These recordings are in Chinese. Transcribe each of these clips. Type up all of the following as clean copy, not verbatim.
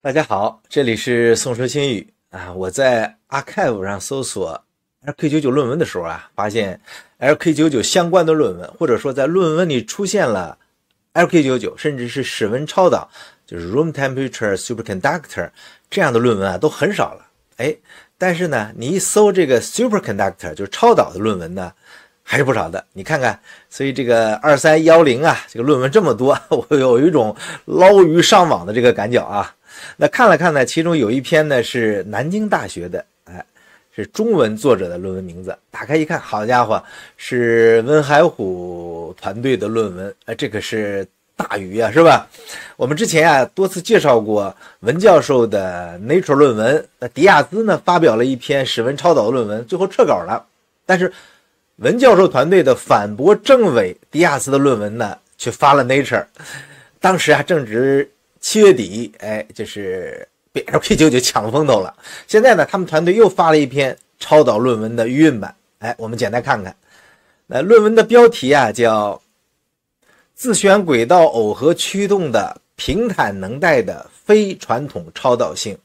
大家好，这里是宋说新语啊。我在 Archive 上搜索 LK99 论文的时候啊，发现 LK99 相关的论文，或者说在论文里出现了 LK99，甚至是室温超导，就是 room temperature superconductor 这样的论文啊，都很少了。但是呢，你一搜这个 superconductor 就是超导的论文呢，还是不少的。你看看，所以这个2310啊，这个论文这么多，我有一种捞鱼上网的这个感觉啊。那看了看呢，其中有一篇呢是南京大学的，是中文作者的论文名字。打开一看，好家伙，是温海虎团队的论文，这可是大鱼啊，是吧？我们之前啊多次介绍过文教授的 Nature 论文，那迪亚兹呢发表了一篇室温超导的论文，最后撤稿了。但是文教授团队的反驳政委迪亚兹的论文呢，却发了 Nature。当时啊正值7月底，就是被 LK99 抢风头了。现在呢，他们团队又发了一篇超导论文的预印版，我们简单看看。那论文的标题啊叫自旋轨道耦合驱动的平坦能带的非传统超导性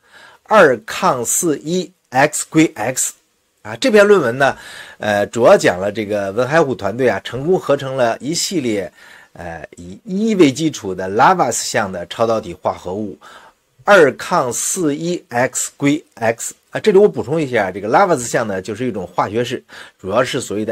2抗41 X 归 X。这篇论文呢，主要讲了这个文海虎团队啊成功合成了一系列以1为基础的 Lavas 项的超导体化合物2抗41 X 归 X。这里我补充一下，这个 Lavas 项呢就是一种化学式，主要是所谓的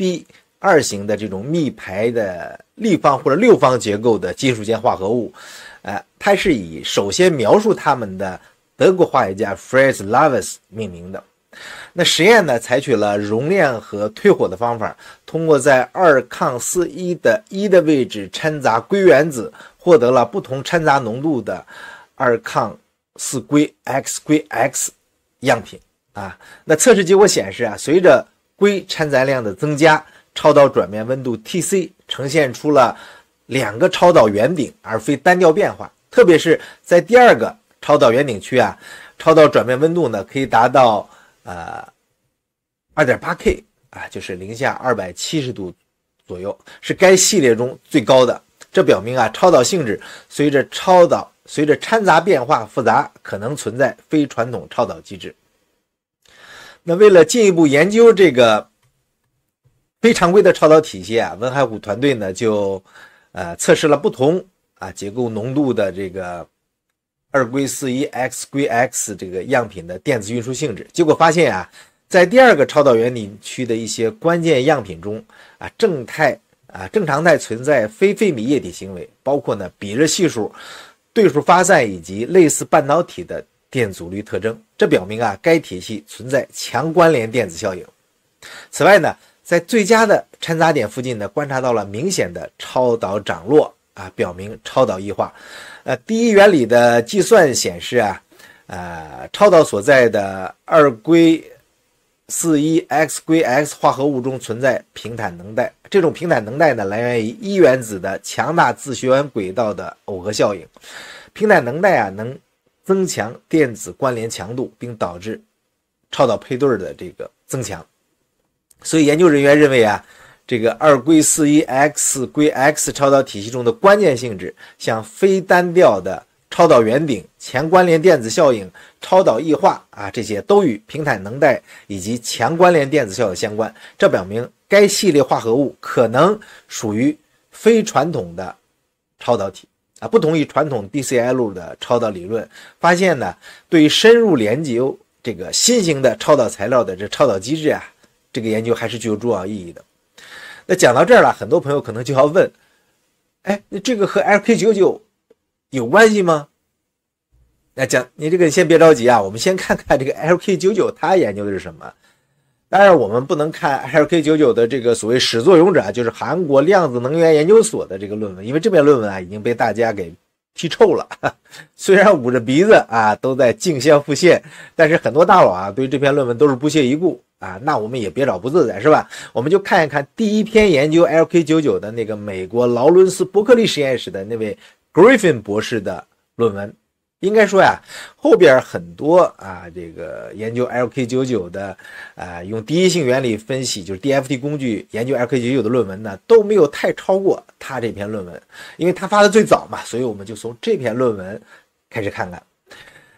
AB2 型的这种幂排的立方或者六方结构的金属间化合物。它是以首先描述它们的德国化学家 Fritz Lavas 命名的。那实验呢，采取了熔炼和推火的方法，通过在2抗41的1的位置掺杂硅原子，获得了不同掺杂浓度的2抗4硅 X 归 X 样品那测试结果显示随着硅掺杂量的增加，超导转变温度 Tc 呈现出了2个超导圆顶，而非单调变化。特别是在第二个超导圆顶区超导转变温度呢可以达到2.8K 就是零下270度左右，是该系列中最高的。这表明超导性质随着掺杂变化复杂，可能存在非传统超导机制。那为了进一步研究这个非常规的超导体系文海虎团队呢就测试了不同结构浓度的这个2硅41 X 归 X 这个样品的电子运输性质。结果发现在第二个超导圆顶区的一些关键样品中正常态存在非费米液体行为，包括呢比热系数、对数发散以及类似半导体的电阻率特征。这表明该体系存在强关联电子效应。此外呢，在最佳的掺杂点附近呢观察到了明显的超导涨落表明超导异化。第一原理的计算显示超导所在的2硅41 X 归 X 化合物中存在平坦能带。这种平坦能带呢来源于1原子的强大自旋轨道的耦合效应。平坦能带能增强电子关联强度，并导致超导配对的这个增强。所以研究人员认为这个2硅41 X 归 X 超导体系中的关键性质，像非单调的超导圆顶、强关联电子效应、超导异化这些都与平坦能带以及强关联电子效应相关。这表明该系列化合物可能属于非传统的超导体不同于传统 DCL 的超导理论。发现呢，对于深入研究这个新型的超导材料的这超导机制这个研究还是具有重要意义的。那讲到这儿了，很多朋友可能就要问，那这个和 LK99 有关系吗？你这个先别着急我们先看看这个 LK99 它研究的是什么。当然我们不能看 LK99 的这个所谓始作俑者，就是韩国量子能源研究所的这个论文，因为这篇论文已经被大家给踢臭了。虽然捂着鼻子都在竞相复现，但是很多大佬对这篇论文都是不屑一顾那我们也别找不自在，是吧？我们就看一看第一篇研究 LK99 的那个美国劳伦斯伯克利实验室的那位 Griffin 博士的论文。应该说后边很多这个研究 LK99 的用第一性原理分析，就是 DFT 工具研究 LK99 的论文呢，都没有太超过他这篇论文。因为他发的最早嘛，所以我们就从这篇论文开始看看。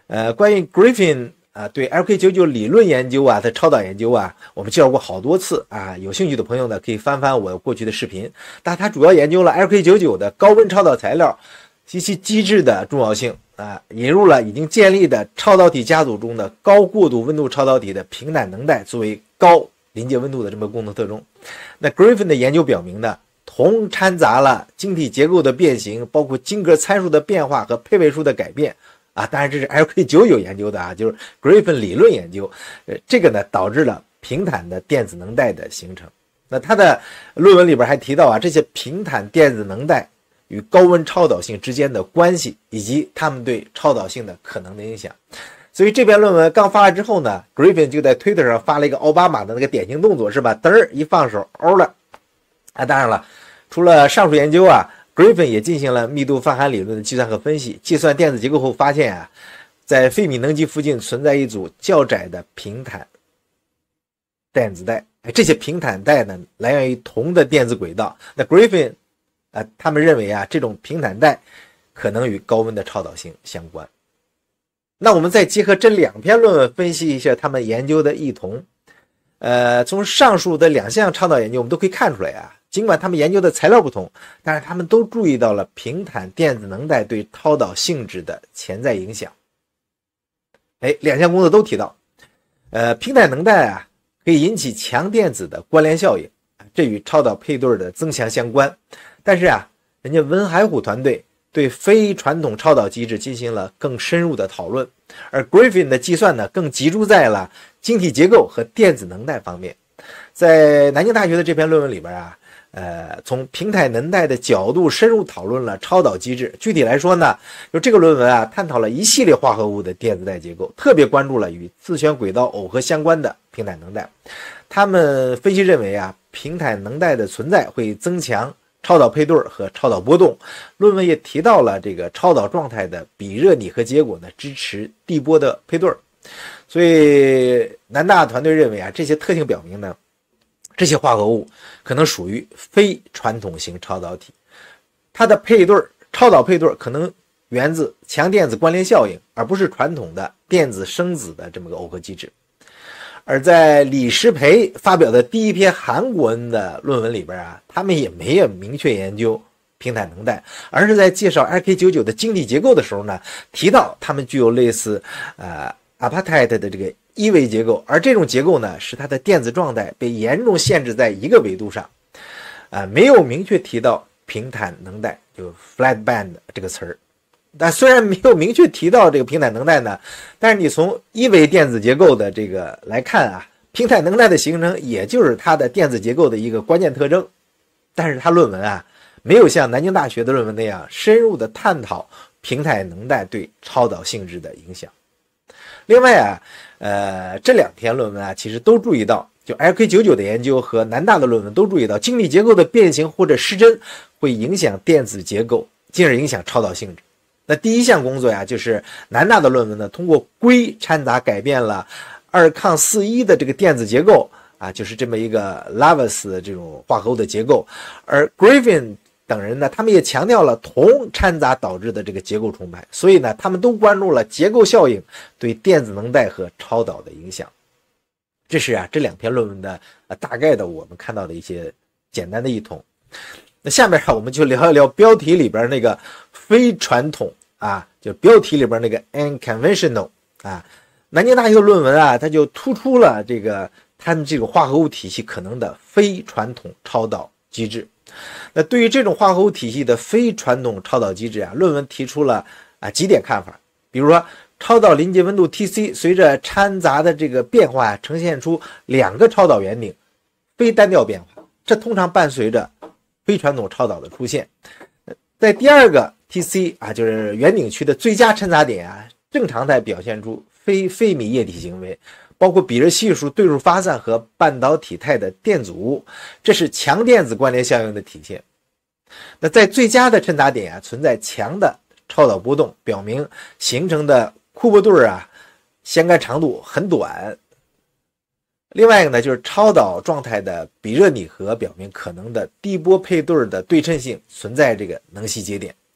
关于 Griffin 对 LK99 理论研究它超导研究我们介绍过好多次有兴趣的朋友呢可以翻翻我过去的视频。但他主要研究了 LK99 的高温超导材料及其机制的重要性引入了已经建立的超导体家族中的高过渡温度超导体的平坦能带作为高临界温度的这么功能特征。那 Griffin 的研究表明呢，铜掺杂了晶体结构的变形，包括晶格参数的变化和配位数的改变当然这是 LK99 研究的就是 Griffin 理论研究。这个呢导致了平坦的电子能带的形成。那他的论文里边还提到这些平坦电子能带与高温超导性之间的关系，以及它们对超导性的可能的影响。所以这篇论文刚发了之后呢 Griffin 就在 Twitter 上发了一个奥巴马的那个典型动作，是吧？嘚儿一放手欧了当然了，除了上述研究Griffin 也进行了密度泛函理论的计算和分析，计算电子结构后发现在费米能级附近存在一组较窄的平坦电子带。这些平坦带呢来源于铜的电子轨道。那 Griffin他们认为这种平坦带可能与高温的超导性相关。那我们再结合这两篇论文分析一下他们研究的异同。从上述的两项超导研究我们都可以看出来尽管他们研究的材料不同，但是他们都注意到了平坦电子能带对超导性质的潜在影响。两项工作都提到平坦能带可以引起强电子的关联效应，这与超导配对的增强相关。但是人家文海虎团队对非传统超导机制进行了更深入的讨论，而 Griffin 的计算呢更集中在了晶体结构和电子能带方面。在南京大学的这篇论文里边从平坦能带的角度深入讨论了超导机制。具体来说呢，就这个论文探讨了一系列化合物的电子带结构，特别关注了与自旋轨道耦合相关的平坦能带。他们分析认为平坦能带的存在会增强超导配对和超导波动。论文也提到了这个超导状态的比热拟合结果呢支持地波的配对。所以南大团队认为这些特性表明呢，这些化合物可能属于非传统型超导体，它的配对超导配对可能源自强电子关联效应，而不是传统的电子生子的这么个耦合机制。而在李石培发表的第一篇韩国人的论文里边他们也没有明确研究平坦能带，而是在介绍 LK99 的晶体结构的时候呢，提到它们具有类似apartheid 的这个一维结构，而这种结构呢使它的电子状态被严重限制在一个维度上没有明确提到平坦能带，就 flat band 这个词儿。但虽然没有明确提到这个平坦能带呢，但是你从一维电子结构的这个来看平坦能带的形成也就是它的电子结构的一个关键特征。但是它论文没有像南京大学的论文那样深入的探讨平坦能带对超导性质的影响。另外这两篇论文其实都注意到，就 LK99 的研究和南大的论文都注意到晶体结构的变形或者失真会影响电子结构，进而影响超导性质。那第一项工作就是南大的论文呢，通过硅掺杂改变了2抗41的这个电子结构就是这么一个 Lavas 的这种化合物的结构。而 Griffin 等人呢，他们也强调了铜掺杂导致的这个结构重排，所以呢他们都关注了结构效应对电子能带和超导的影响。这是这两篇论文的大概的我们看到的一些简单的异同。那下面我们就聊一聊标题里边那个非传统就标题里边那个 unconventional 南京大学的论文它就突出了这个他们这种化合物体系可能的非传统超导机制。那对于这种化合物体系的非传统超导机制论文提出了几点看法。比如说超导临界温度 Tc 随着掺杂的这个变化呈现出2个超导圆顶非单调变化，这通常伴随着非传统超导的出现。在第二个 Tc 就是圆顶区的最佳掺杂点正常态表现出非费米液体行为，包括比热系数、对数发散和半导体态的电阻物，这是强电子关联效应的体现。那在最佳的掺杂点存在强的超导波动，表明形成的库珀对相干长度很短。另外一个呢，就是超导状态的比热拟合表明可能的低波配对的对称性存在这个能隙节点。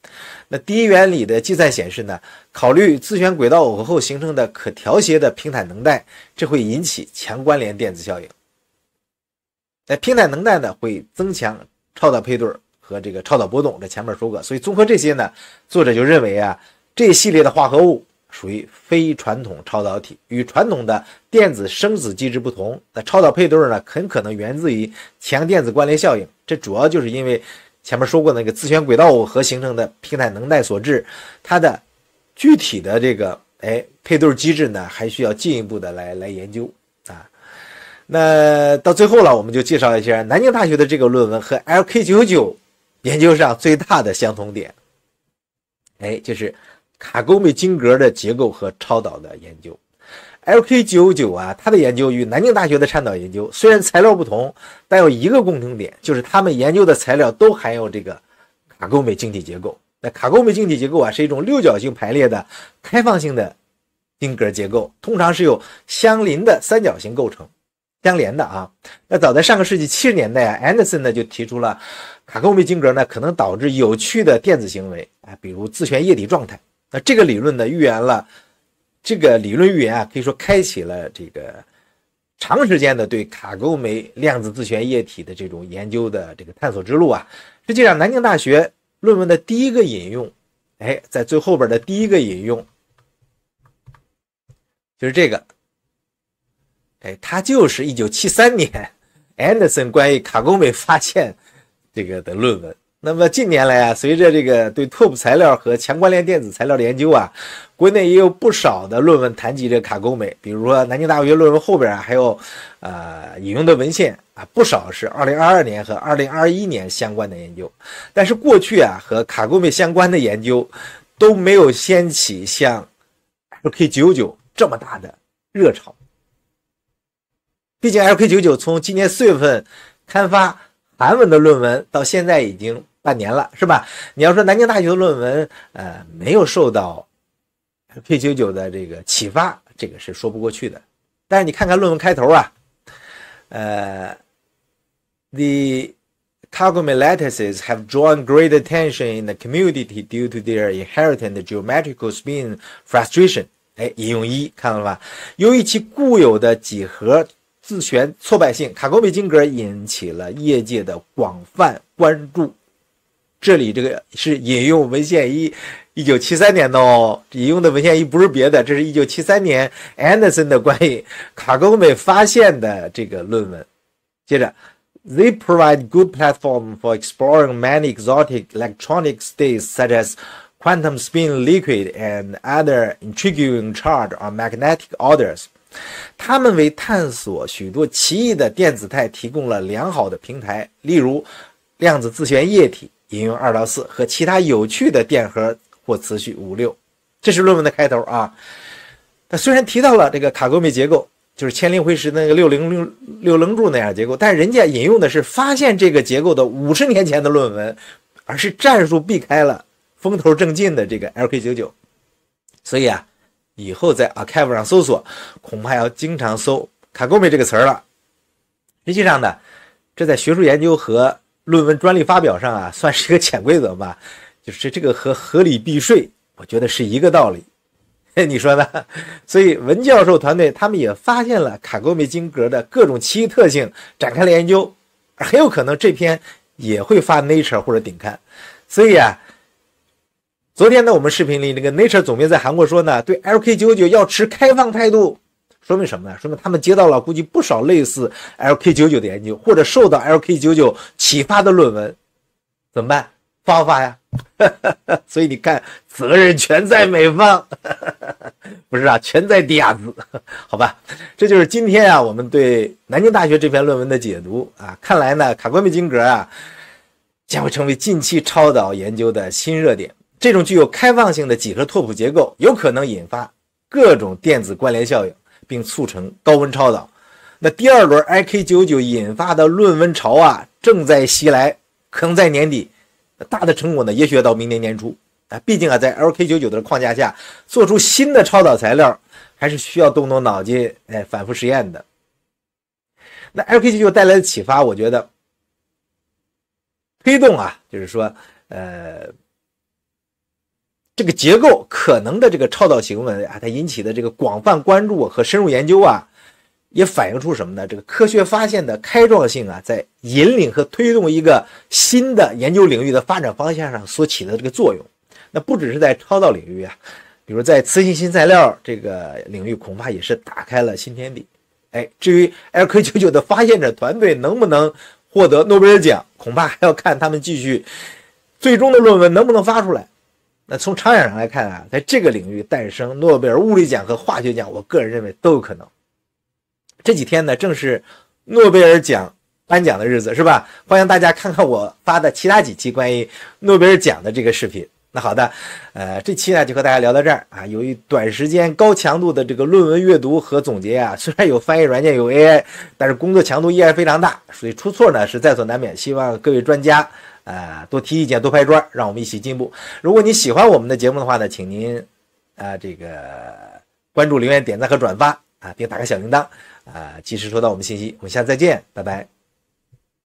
那第一原理的计算显示呢，考虑自旋轨道耦合后形成的可调谐的平坦能带，这会引起强关联电子效应。那平坦能带呢，会增强超导配对和这个超导波动，这前面说过。所以综合这些呢，作者就认为啊，这一系列的化合物属于非传统超导体，与传统的电子生子机制不同。那超导配对呢，很可能源自于强电子关联效应，这主要就是因为前面说过那个自旋轨道耦合形成的平坦能带所致。它的具体的这个配对机制呢，还需要进一步的来研究啊。那到最后了，我们就介绍一下南京大学的这个论文和 LK99 研究上最大的相同点，就是卡沟镁晶格的结构和超导的研究。LK99 啊，它的研究与南京大学的倡导研究虽然材料不同，但有一个共同点，就是他们研究的材料都含有这个卡沟镁晶体结构。那卡沟镁晶体结构啊，是一种六角形排列的开放性的晶格结构，通常是由相邻的三角形构成相连的啊。那早在上个世纪70年代啊，安德森呢就提出了卡沟镁晶格呢可能导致有趣的电子行为啊，比如自旋液体状态。那这个理论呢预言啊，可以说开启了这个长时间的对卡沟镁量子自旋液体的这种研究的这个探索之路啊。实际上，南京大学论文的第一个引用，在最后边的第一个引用就是这个，它就是1973年安德森关于卡沟镁发现这个的论文。那么近年来啊，随着这个对拓扑材料和强关联电子材料的研究啊，国内也有不少的论文谈及这个卡沟镁，比如说南京大学论文后边啊，还有引用的文献啊，不少是2022年和2021年相关的研究。但是过去啊，和卡沟镁相关的研究都没有掀起像 LK99 这么大的热潮。毕竟 LK99 从今年4月份刊发韩文的论文到现在已经半年了，是吧？你要说南京大学的论文没有受到 LK99 的这个启发，这个是说不过去的。但是你看看论文开头啊，The Kagome lattices have drawn great attention in the community due to their inherent geometrical spin frustration。引用1，看到了吧？由于其固有的几何自旋挫败性，卡沟镁晶格引起了业界的广泛关注。这里这个是引用文献1973年的哦，引用的文献不是别的，这是1973年安德森的关于卡沟镁发现的这个论文。接着 They provide good platform for exploring many exotic electronic states such as quantum spin liquid and other intriguing charge on magnetic orders。它们为探索许多奇异的电子态提供了良好的平台，例如量子自旋液体引用2到4和其他有趣的电荷或磁序5、6。这是论文的开头啊。它虽然提到了这个卡沟镁结构，就是千灵辉石的那个六棱柱那样的结构，但人家引用的是发现这个结构的50年前的论文，而是战术避开了风头正劲的这个 LK99。所以啊，以后在 arXiv 上搜索，恐怕要经常搜卡沟镁这个词儿了。实际上呢，这在学术研究和论文专利发表上啊，算是一个潜规则吧，就是这个和合理避税，我觉得是一个道理。你说呢？所以文教授团队他们也发现了卡沟镁晶格的各种奇异特性，展开了研究，很有可能这篇也会发 Nature 或者顶刊。所以啊，昨天呢，我们视频里那个 Nature 总编在韩国说呢，对 LK99 要持开放态度，说明什么呢？说明他们接到了估计不少类似 LK99 的研究，或者受到 LK99 启发的论文，怎么办？发不发呀？所以你看，责任全在美方，不是啊，全在迪亚兹，好吧？这就是今天啊，我们对南京大学这篇论文的解读啊。看来呢，卡沟镁晶格啊，将会成为近期超导研究的新热点。这种具有开放性的几何拓扑结构，有可能引发各种电子关联效应，并促成高温超导。那第二轮 LK99 引发的论文潮啊，正在袭来，可能在年底。大的成果呢，也许要到明年年初啊。毕竟啊，在 LK99 的框架下，做出新的超导材料，还是需要动动脑筋，反复实验的。那 LK99 带来的启发，我觉得推动啊，就是说， 这个结构可能的这个超导行为啊，它引起的这个广泛关注和深入研究啊，也反映出什么呢？这个科学发现的开创性啊，在引领和推动一个新的研究领域的发展方向上所起的这个作用。那不只是在超导领域啊，比如在磁性新材料这个领域，恐怕也是打开了新天地。至于 LK99的发现者团队能不能获得诺贝尔奖，恐怕还要看他们继续最终的论文能不能发出来。那从长远上来看啊，在这个领域诞生诺贝尔物理奖和化学奖，我个人认为都有可能。这几天呢，正是诺贝尔奖颁奖的日子，是吧？欢迎大家看看我发的其他几期关于诺贝尔奖的这个视频。那好的，这期呢就和大家聊到这儿啊。由于短时间高强度的这个论文阅读和总结啊，虽然有翻译软件有 AI， 但是工作强度依然非常大，所以出错呢是在所难免。希望各位专家多提意见，多拍砖，让我们一起进步。如果你喜欢我们的节目的话呢，请您这个关注、留言、点赞和转发啊，并打开小铃铛及时收到我们信息。我们下次再见，拜拜。